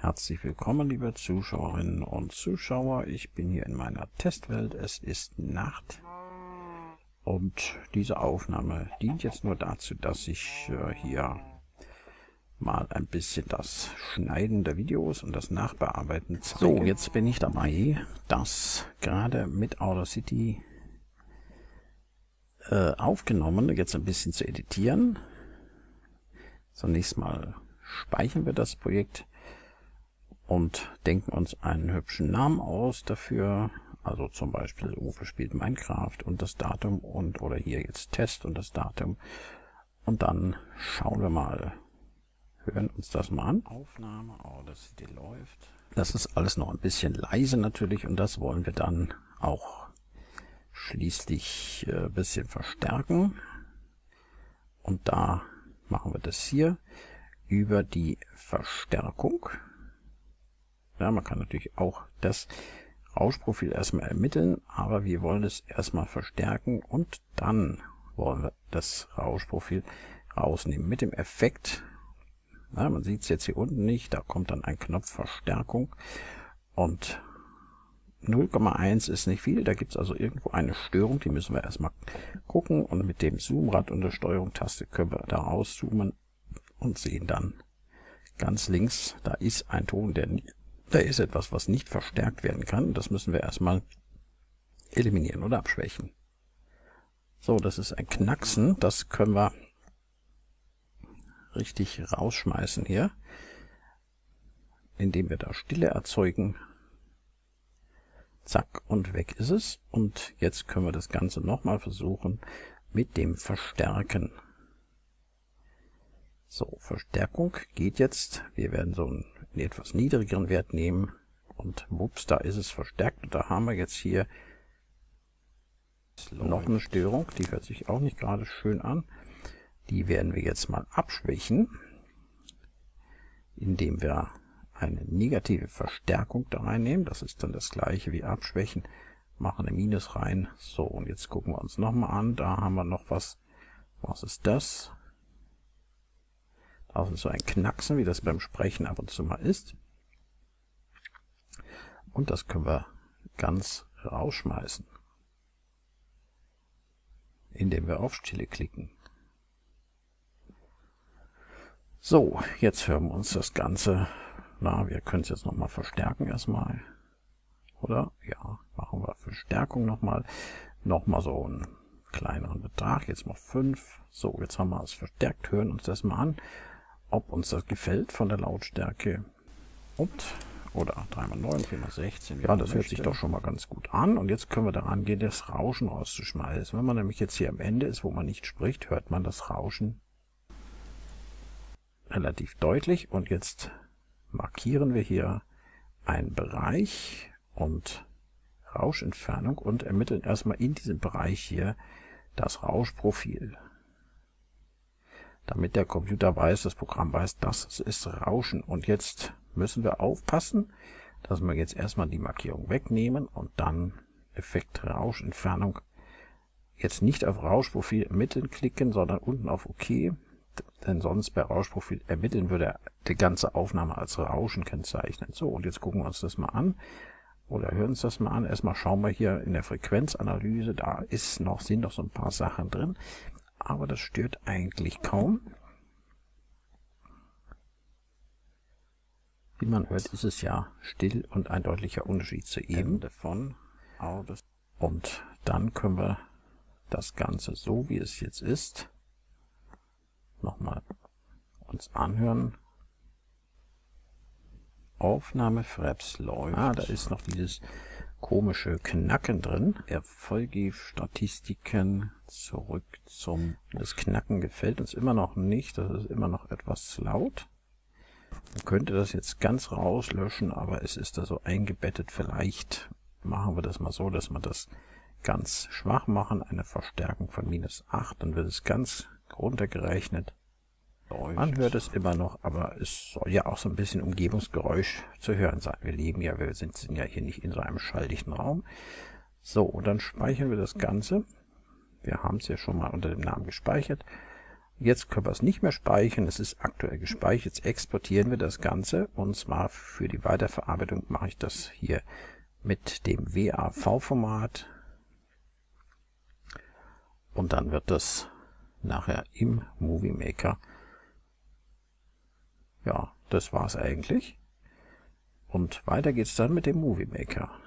Herzlich willkommen, liebe Zuschauerinnen und Zuschauer. Ich bin hier in meiner Testwelt. Es ist Nacht und diese Aufnahme dient jetzt nur dazu, dass ich hier mal ein bisschen das Schneiden der Videos und das Nachbearbeiten zeige. So, jetzt bin ich dabei, das gerade mit Audacity aufgenommen, jetzt ein bisschen zu editieren. Zunächst mal speichern wir das Projekt und denken uns einen hübschen Namen aus dafür. Also zum Beispiel Uwe spielt Minecraft und das Datum oder hier jetzt Test und das Datum. Und dann schauen wir mal, hören uns das mal an. Aufnahme, Audacity läuft. Das ist alles noch ein bisschen leise natürlich und das wollen wir dann auch schließlich ein bisschen verstärken. Und da machen wir das hier über die Verstärkung. Ja, man kann natürlich auch das Rauschprofil erstmal ermitteln, aber wir wollen es erstmal verstärken und dann wollen wir das Rauschprofil rausnehmen mit dem Effekt. Ja, man sieht es jetzt hier unten nicht, da kommt dann ein Knopf Verstärkung und 0,1 ist nicht viel, da gibt es also irgendwo eine Störung, die müssen wir erstmal gucken und mit dem Zoomrad und der Steuerung-Taste können wir da rauszoomen und sehen dann ganz links, da ist ein Ton, da ist etwas, was nicht verstärkt werden kann. Das müssen wir erstmal eliminieren oder abschwächen. So, das ist ein Knacksen. Das können wir richtig rausschmeißen hier, indem wir da Stille erzeugen. Zack, und weg ist es. Und jetzt können wir das Ganze nochmal versuchen mit dem Verstärken. So, Verstärkung geht jetzt. Wir werden so einen etwas niedrigeren Wert nehmen und wups, da ist es verstärkt. Und da haben wir jetzt hier noch eine Störung, die hört sich auch nicht gerade schön an. Die werden wir jetzt mal abschwächen, indem wir eine negative Verstärkung da reinnehmen. Das ist dann das gleiche wie abschwächen. Machen eine Minus rein. So, und jetzt gucken wir uns nochmal an. Da haben wir noch was. Was ist das? Das ist so ein Knacksen, wie das beim Sprechen ab und zu mal ist. Und das können wir ganz rausschmeißen, indem wir auf Stille klicken. So, jetzt hören wir uns das Ganze. Na, wir können es jetzt nochmal verstärken erstmal. Oder? Ja, machen wir Verstärkung nochmal. Nochmal so einen kleineren Betrag. Jetzt mal 5. So, jetzt haben wir es verstärkt. Hören uns das mal an, ob uns das gefällt von der Lautstärke. Oder 3x9, 4x16. Ja, das hört sich doch schon mal ganz gut an. Und jetzt können wir daran gehen, das Rauschen rauszuschmeißen. Wenn man nämlich jetzt hier am Ende ist, wo man nicht spricht, hört man das Rauschen relativ deutlich. Und jetzt markieren wir hier einen Bereich und Rauschentfernung und ermitteln erstmal in diesem Bereich hier das Rauschprofil. Damit der Computer weiß, das Programm weiß, das ist Rauschen. Und jetzt müssen wir aufpassen, dass wir jetzt erstmal die Markierung wegnehmen und dann Effekt Rauschentfernung. Jetzt nicht auf Rauschprofil ermitteln klicken, sondern unten auf OK. Denn sonst bei Rauschprofil ermitteln würde er die ganze Aufnahme als Rauschen kennzeichnen. So, und jetzt gucken wir uns das mal an. Oder hören uns das mal an. Erstmal schauen wir hier in der Frequenzanalyse. Da sind noch so ein paar Sachen drin. Aber das stört eigentlich kaum. Wie man hört, ist es ja still und ein deutlicher Unterschied zu eben davon. Und dann können wir das Ganze so, wie es jetzt ist, nochmal uns anhören. Aufnahme Fraps läuft. Da ist noch dieses komische Knacken drin. Erfolge-Statistiken zurück zum... Das Knacken gefällt uns immer noch nicht. Das ist immer noch etwas laut. Man könnte das jetzt ganz rauslöschen, aber es ist da so eingebettet. Vielleicht machen wir das mal so, dass wir das ganz schwach machen. Eine Verstärkung von -8. Dann wird es ganz runtergerechnet. Man hört es immer noch, aber es soll ja auch so ein bisschen Umgebungsgeräusch zu hören sein. Wir sind ja hier nicht in so einem schalldichten Raum. So, und dann speichern wir das Ganze. Wir haben es ja schon mal unter dem Namen gespeichert. Jetzt können wir es nicht mehr speichern, es ist aktuell gespeichert. Jetzt exportieren wir das Ganze, und zwar für die Weiterverarbeitung mache ich das hier mit dem WAV-Format, und dann wird das nachher im Movie Maker. Ja, das war's eigentlich. Und weiter geht's dann mit dem Movie Maker.